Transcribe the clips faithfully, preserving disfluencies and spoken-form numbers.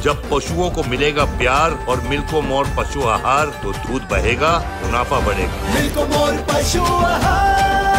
जब पशुओं को मिलेगा प्यार और मिल्को मोर पशु आहार तो दूध बहेगा, मुनाफा बढ़ेगा। मिल्को मोर पशु आहार।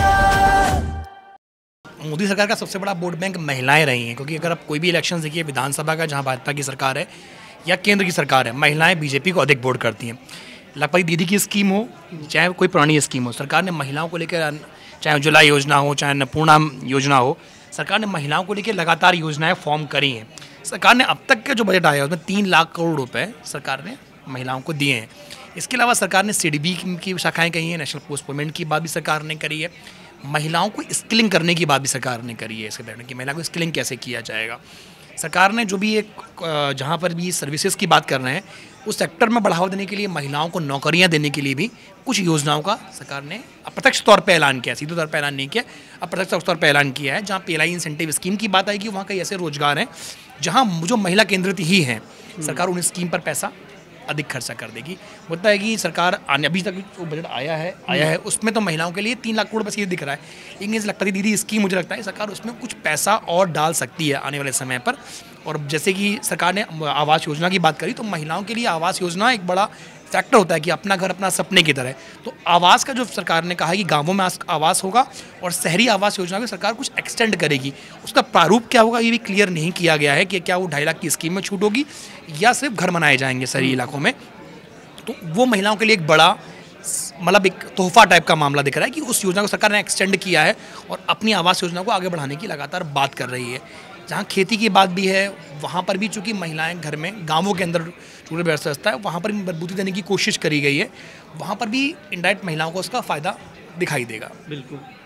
मोदी सरकार का सबसे बड़ा वोट बैंक महिलाएं रही हैं, क्योंकि अगर आप कोई भी इलेक्शन देखिए विधानसभा का, जहां भाजपा की सरकार है या केंद्र की सरकार है, महिलाएं बीजेपी को अधिक वोट करती हैं। लगभग दीदी की स्कीम हो चाहे कोई पुरानी स्कीम हो, सरकार ने महिलाओं को लेकर, चाहे उज्ज्वला योजना हो चाहे अन्नपूर्णा योजना हो, सरकार ने महिलाओं को लेकर लगातार योजनाएं फॉर्म करी हैं। सरकार ने अब तक का जो बजट आया उसमें तीन लाख करोड़ रुपए सरकार ने महिलाओं को दिए हैं। इसके अलावा सरकार ने सी डी बी की शाखाएँ कही हैं, नेशनल पोस्ट पेमेंट की बात भी सरकार ने करी है, महिलाओं को स्किलिंग करने की बात भी सरकार ने करी है। इसके बैठने की महिला को स्किलिंग कैसे किया जाएगा, सरकार ने जो भी एक जहाँ पर भी सर्विसेज की बात कर रहे हैं उस सेक्टर में बढ़ावा देने के लिए, महिलाओं को नौकरियां देने के लिए भी कुछ योजनाओं का सरकार ने अप्रत्यक्ष तौर पर ऐलान किया, सीधे तौर पर ऐलान नहीं किया, अप्रत्यक्ष तौर पर ऐलान किया है। जहाँ P L I incentive scheme की बात आएगी, वहाँ कई ऐसे रोजगार हैं जहाँ जो महिला केंद्रित ही हैं, सरकार उन स्कीम पर पैसा अधिक खर्चा कर देगी। होता है कि सरकार आने अभी तक जो बजट आया है आया है उसमें तो महिलाओं के लिए तीन लाख करोड़ बस ये दिख रहा है, लेकिन इस लगता है दीदी स्कीम, मुझे लगता है सरकार उसमें कुछ पैसा और डाल सकती है आने वाले समय पर। और जैसे कि सरकार ने आवास योजना की बात करी, तो महिलाओं के लिए आवास योजना एक बड़ा फैक्टर होता है कि अपना घर अपना सपने की तरह। तो आवास का जो सरकार ने कहा है कि गांवों में आवास होगा और शहरी आवास योजना की सरकार कुछ एक्सटेंड करेगी, उसका प्रारूप क्या होगा ये भी क्लियर नहीं किया गया है कि क्या वो ढाई लाख की स्कीम में छूट होगी या सिर्फ घर बनाए जाएंगे शहरी इलाकों में। तो वो महिलाओं के लिए एक बड़ा मतलब एक तोहफा टाइप का मामला दिख रहा है कि उस योजना को सरकार ने एक्सटेंड किया है और अपनी आवास योजना को आगे बढ़ाने की लगातार बात कर रही है। जहाँ खेती की बात भी है वहाँ पर भी चूँकि महिलाएं घर में गांवों के अंदर रूरल व्यवस्था है, वहाँ पर भी मजबूती देने की कोशिश करी गई है, वहाँ पर भी इनडायरेक्ट महिलाओं को उसका फ़ायदा दिखाई देगा। बिल्कुल।